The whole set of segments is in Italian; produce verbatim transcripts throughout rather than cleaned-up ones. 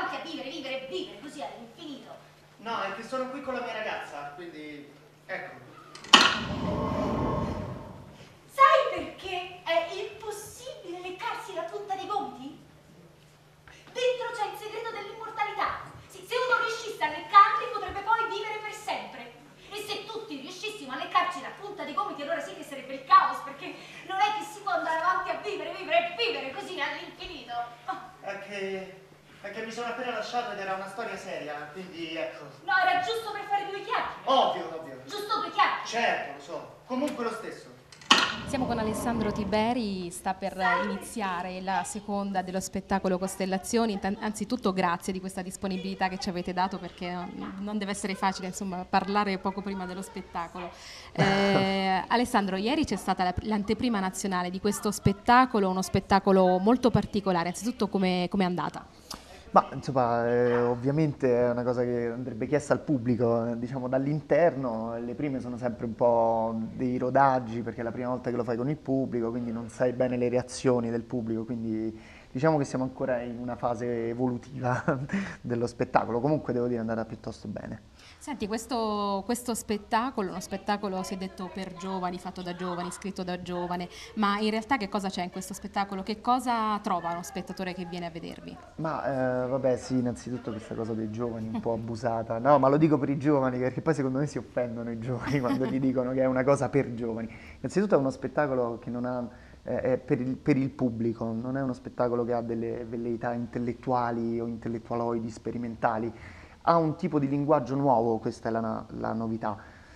avanti a vivere, vivere, vivere così all'infinito. No, è che sono qui con la mia ragazza, quindi ecco. Sai perché è impossibile leccarsi la punta dei gomiti? Dentro c'è il segreto dell'immortalità. Sì, se uno riuscisse a leccarli potrebbe poi vivere per sempre. E se tutti riuscissimo a leccarci la punta dei gomiti, allora sì che sarebbe il caos, perché non è che si può andare avanti a vivere, vivere e vivere così all'infinito. È che... è che mi sono appena lasciato ed era una storia seria, quindi ecco. No, era giusto per fare due chiacchiere. Ovvio, ovvio. Giusto due chiacchiere. Certo, lo so. Comunque lo stesso. Siamo con Alessandro Tiberi, sta per iniziare la seconda dello spettacolo Costellazioni. Anzitutto grazie di questa disponibilità che ci avete dato, perché non deve essere facile, insomma, parlare poco prima dello spettacolo. Eh, Alessandro, ieri c'è stata l'anteprima nazionale di questo spettacolo, uno spettacolo molto particolare. Anzitutto come è andata? Ma insomma, eh, ovviamente è una cosa che andrebbe chiesta al pubblico, eh, diciamo dall'interno. Le prime sono sempre un po' dei rodaggi, perché è la prima volta che lo fai con il pubblico, quindi non sai bene le reazioni del pubblico, quindi diciamo che siamo ancora in una fase evolutiva dello spettacolo. Comunque devo dire è andata piuttosto bene. Senti, questo, questo spettacolo, uno spettacolo si è detto per giovani, fatto da giovani, scritto da giovane, ma in realtà che cosa c'è in questo spettacolo? Che cosa trova uno spettatore che viene a vedervi? Ma eh, vabbè sì, innanzitutto questa cosa dei giovani un po' abusata, no, ma lo dico per i giovani perché poi secondo me si offendono i giovani quando gli dicono che è una cosa per giovani. Innanzitutto è uno spettacolo che non ha, eh, è per il, per il pubblico, non è uno spettacolo che ha delle velleità intellettuali o intellettualoidi sperimentali. Ha un tipo di linguaggio nuovo, questa è la, la novità.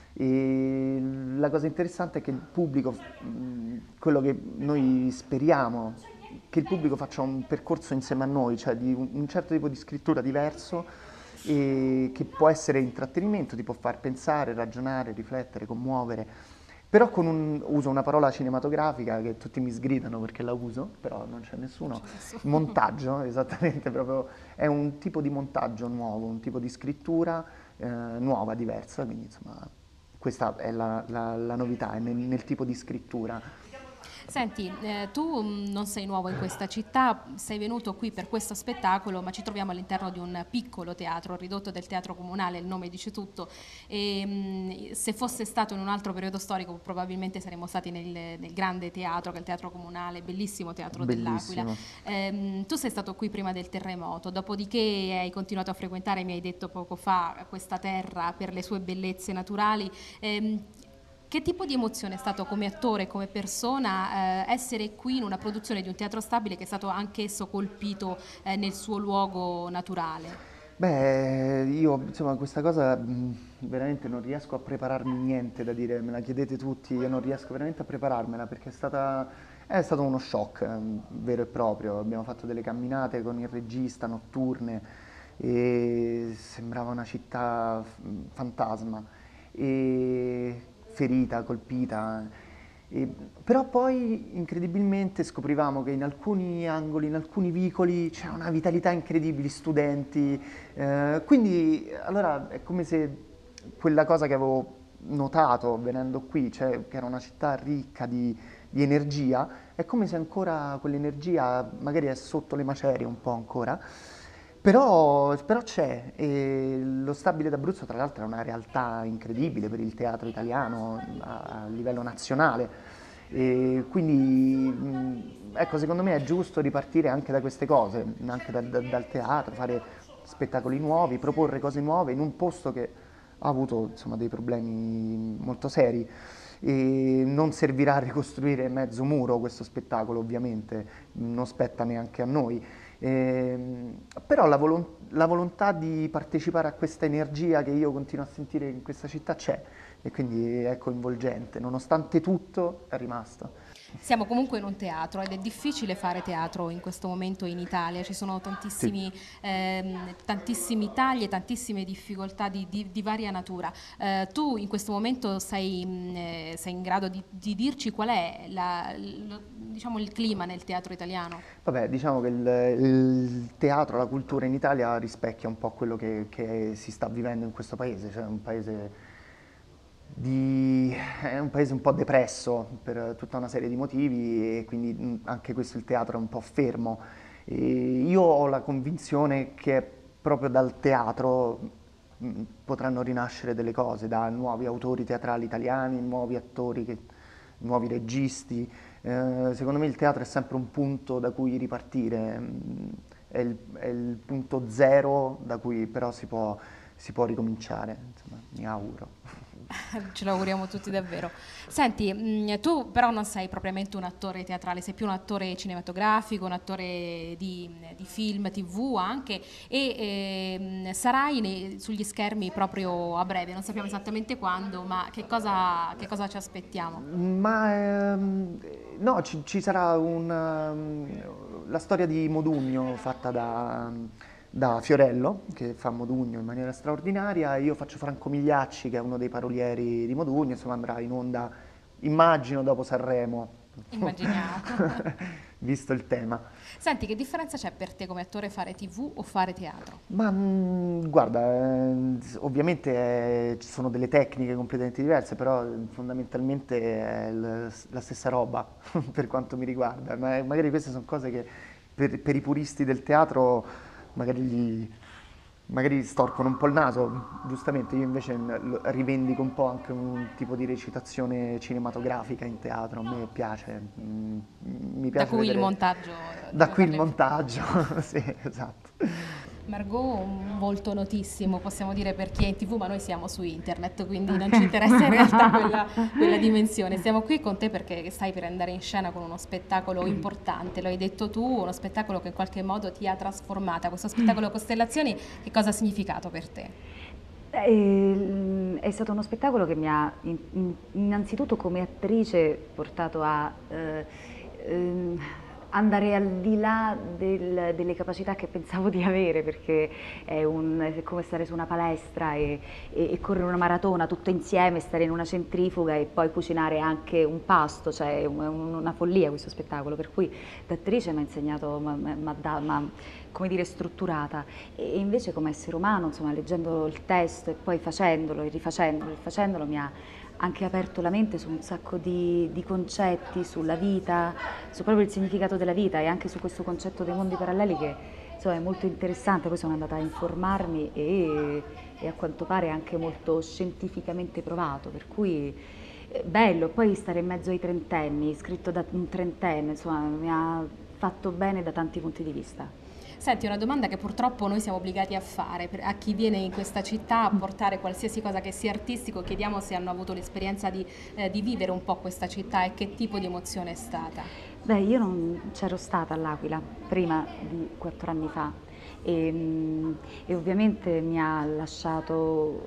E la cosa interessante è che il pubblico, quello che noi speriamo, che il pubblico faccia un percorso insieme a noi, cioè di un, un certo tipo di scrittura diverso, e che può essere intrattenimento, ti può far pensare, ragionare, riflettere, commuovere. Però con un, uso una parola cinematografica che tutti mi sgridano perché la uso, però non c'è nessuno. Montaggio, esattamente, proprio è un tipo di montaggio nuovo, un tipo di scrittura eh, nuova, diversa, quindi insomma questa è la, la, la novità, è nel, nel tipo di scrittura. Senti, eh, tu non sei nuovo in questa città, sei venuto qui per questo spettacolo, ma ci troviamo all'interno di un piccolo teatro, ridotto del Teatro Comunale, il nome dice tutto, e mh, se fosse stato in un altro periodo storico probabilmente saremmo stati nel, nel grande teatro, che è il Teatro Comunale, bellissimo teatro dell'Aquila. Eh, tu sei stato qui prima del terremoto, dopodiché hai continuato a frequentare, mi hai detto poco fa, questa terra per le sue bellezze naturali. Eh, Che tipo di emozione è stato come attore, come persona, eh, essere qui in una produzione di un teatro stabile che è stato anch'esso colpito eh, nel suo luogo naturale? Beh, io insomma questa cosa mh, veramente non riesco a prepararmi niente da dire, me la chiedete tutti, io non riesco veramente a prepararmela perché è stata, è stato uno shock eh, vero e proprio. Abbiamo fatto delle camminate con il regista notturne e sembrava una città f- fantasma. E ferita, colpita. E, però poi incredibilmente scoprivamo che in alcuni angoli, in alcuni vicoli c'è una vitalità incredibile, studenti, eh, quindi allora è come se quella cosa che avevo notato venendo qui, cioè che era una città ricca di, di energia, è come se ancora quell'energia magari è sotto le macerie un po' ancora. Però, però c'è, e lo Stabile d'Abruzzo tra l'altro è una realtà incredibile per il teatro italiano a, a livello nazionale, e quindi mh, ecco, secondo me è giusto ripartire anche da queste cose, anche da, da, dal teatro, fare spettacoli nuovi, proporre cose nuove in un posto che ha avuto insomma, dei problemi molto seri. E non servirà a ricostruire mezzo muro questo spettacolo, ovviamente, non spetta neanche a noi. Eh, però la, volon- la volontà di partecipare a questa energia che io continuo a sentire in questa città c'è e quindi è coinvolgente, nonostante tutto è rimasto. Siamo comunque in un teatro ed è difficile fare teatro in questo momento in Italia, ci sono tantissimi, Sì. ehm, tantissimi tagli e tantissime difficoltà di, di, di varia natura. Eh, tu in questo momento sei, mh, sei in grado di, di dirci qual è la, lo, diciamo, il clima nel teatro italiano? Vabbè, diciamo che il, il teatro, la cultura in Italia rispecchia un po' quello che, che si sta vivendo in questo paese, cioè un paese di, è un paese un po' depresso per tutta una serie di motivi e quindi anche questo il teatro è un po' fermo. E io ho la convinzione che proprio dal teatro mh, potranno rinascere delle cose, da nuovi autori teatrali italiani, nuovi attori, che- nuovi registi. Eh, secondo me il teatro è sempre un punto da cui ripartire, mh, è il, è il punto zero da cui però si può, si può ricominciare, insomma, mi auguro. Ce lo auguriamo tutti davvero. Senti, mh, tu però non sei propriamente un attore teatrale, sei più un attore cinematografico, un attore di, di film, tivù anche, e ehm, sarai nei- sugli schermi proprio a breve, non sappiamo esattamente quando, ma che cosa, che cosa ci aspettiamo? Ma ehm, no, ci, ci sarà un, ehm, la storia di Modugno fatta da, da Fiorello, che fa Modugno in maniera straordinaria. Io faccio Franco Migliacci, che è uno dei parolieri di Modugno, insomma andrà in onda, immagino, dopo Sanremo, Immaginiamo. visto il tema. Senti, che differenza c'è per te come attore fare tivù o fare teatro? Ma mm, guarda, eh, s- ovviamente eh, ci sono delle tecniche completamente diverse, però eh, fondamentalmente è il- la stessa roba per quanto mi riguarda. Ma magari queste sono cose che per, per i puristi del teatro magari, gli- magari storcono un po' il naso, giustamente. Io invece n- lo- rivendico un po' anche un tipo di recitazione cinematografica in teatro, a me piace, mm, mi Da piace cui il vedere. montaggio di Da cui qui il parliamo. montaggio, sì, esatto. Margot, un volto notissimo, possiamo dire per chi è in tivù, ma noi siamo su internet, quindi non ci interessa in realtà quella, quella dimensione. Siamo qui con te perché stai per andare in scena con uno spettacolo importante, lo hai detto tu, uno spettacolo che in qualche modo ti ha trasformata. Questo spettacolo Costellazioni, che cosa ha significato per te? Eh, È stato uno spettacolo che mi ha in- in- innanzitutto come attrice portato a eh, ehm, andare al di là del- delle capacità che pensavo di avere, perché è, un- è come stare su una palestra e, e- e correre una maratona tutto insieme, stare in una centrifuga e poi cucinare anche un pasto, cioè è un- è un- una follia questo spettacolo, per cui da attrice mi ha insegnato, ma, ma- ma da- ma, come dire, strutturata, e invece come essere umano, insomma, leggendo il testo e poi facendolo e rifacendolo e facendolo mi ha anche aperto la mente su un sacco di, di concetti, sulla vita, su proprio il significato della vita e anche su questo concetto dei mondi paralleli che insomma è molto interessante. Poi sono andata a informarmi e, e a quanto pare anche molto scientificamente provato, per cui eh, bello. Poi stare in mezzo ai trentenni, scritto da un trentenne, insomma mi ha fatto bene da tanti punti di vista. Senti, una domanda che purtroppo noi siamo obbligati a fare per- a chi viene in questa città a portare qualsiasi cosa che sia artistico, chiediamo se hanno avuto l'esperienza di, eh, di vivere un po' questa città e che tipo di emozione è stata. Beh, io non c'ero stata all'Aquila prima di quattro anni fa e, mm, e ovviamente mi ha lasciato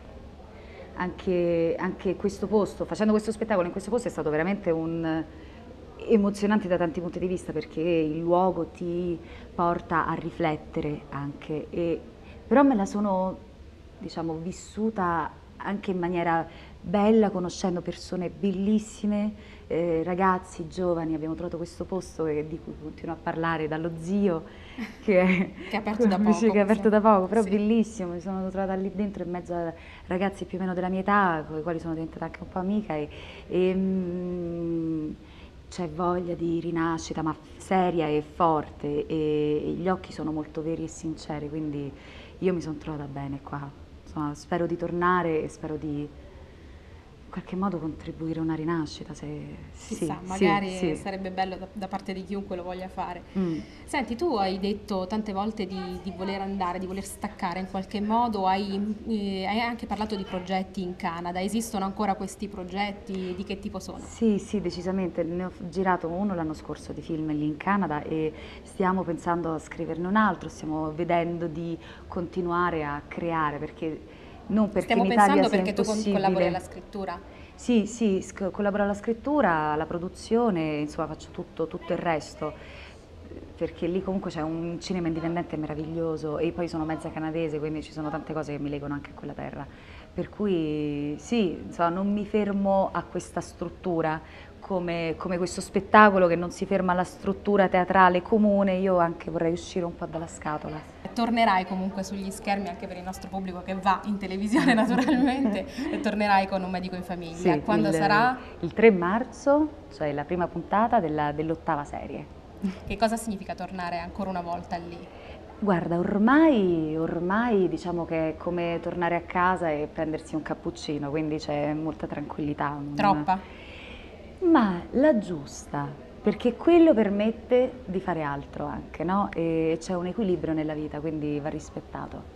anche, anche questo posto, facendo questo spettacolo in questo posto è stato veramente un emozionante da tanti punti di vista, perché il luogo ti porta a riflettere anche, e, però me la sono, diciamo, vissuta anche in maniera bella, conoscendo persone bellissime, eh, ragazzi giovani. Abbiamo trovato questo posto e di cui continuo a parlare dallo zio che è, Che è aperto da poco, che è aperto da poco, però sì. bellissimo. Mi sono trovata lì dentro in mezzo a ragazzi più o meno della mia età, con i quali sono diventata anche un po' amica, e, e mm, c'è voglia di rinascita, ma seria e forte, e gli occhi sono molto veri e sinceri, quindi io mi sono trovata bene qua. Insomma, spero di tornare e spero di in qualche modo contribuire a una rinascita. Se, Chissà, sì, magari sì, sì. sarebbe bello da, da parte di chiunque lo voglia fare. Mm. Senti, tu hai detto tante volte di, di voler andare, di voler staccare in qualche modo, hai, eh, hai anche parlato di progetti in Canada. Esistono ancora questi progetti? Di che tipo sono? Sì, sì, decisamente. Ne ho girato uno l'anno scorso di film lì in Canada e stiamo pensando a scriverne un altro, stiamo vedendo di continuare a creare, perché non perché Stiamo in Italia pensando sia perché tu con- impossibile. collabori alla scrittura. Sì, sì, sc- collaboro alla scrittura, alla produzione, insomma faccio tutto, tutto il resto, perché lì comunque c'è un cinema indipendente meraviglioso e poi sono mezza canadese, quindi ci sono tante cose che mi legano anche a quella terra. Per cui sì, insomma, non mi fermo a questa struttura, come, come questo spettacolo che non si ferma alla struttura teatrale comune. Io anche vorrei uscire un po' dalla scatola. Tornerai comunque sugli schermi anche per il nostro pubblico che va in televisione naturalmente e tornerai con Un medico in famiglia. Sì, Quando il, sarà? Il tre marzo, cioè la prima puntata della- dell'ottava serie. Che cosa significa tornare ancora una volta lì? Guarda, ormai, ormai diciamo che è come tornare a casa e prendersi un cappuccino, quindi c'è molta tranquillità. non- Troppa? Ma la giusta, perché quello permette di fare altro anche, no? E c'è un equilibrio nella vita, quindi va rispettato.